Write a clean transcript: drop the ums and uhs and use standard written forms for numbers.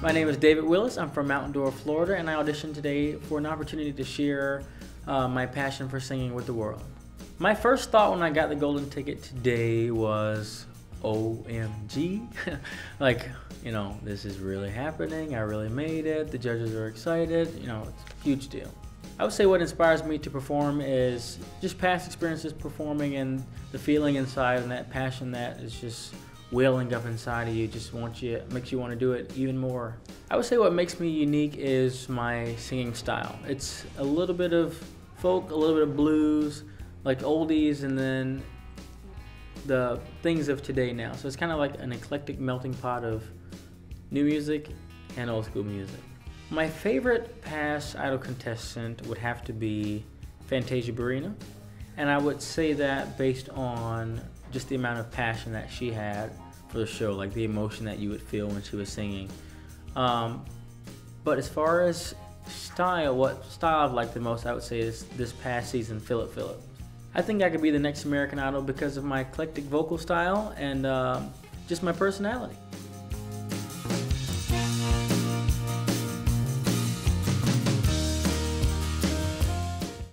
My name is David Willis. I'm from Mount Dora, Florida, and I auditioned today for an opportunity to share my passion for singing with the world. My first thought when I got the golden ticket today was, OMG. Like, you know, this is really happening. I really made it. The judges are excited. You know, it's a huge deal. I would say what inspires me to perform is just past experiences performing and the feeling inside and that passion that is just welling up inside of you, makes you want to do it even more. I would say what makes me unique is my singing style. It's a little bit of folk, a little bit of blues, like oldies, and then the things of today now. So it's kind of like an eclectic melting pot of new music and old school music. My favorite past Idol contestant would have to be Fantasia Barrina, and I would say that based on just the amount of passion that she had for the show, like the emotion that you would feel when she was singing. But as far as style, what style I've liked the most, I would say is this past season, Philip Phillips. I think I could be the next American Idol because of my eclectic vocal style and just my personality.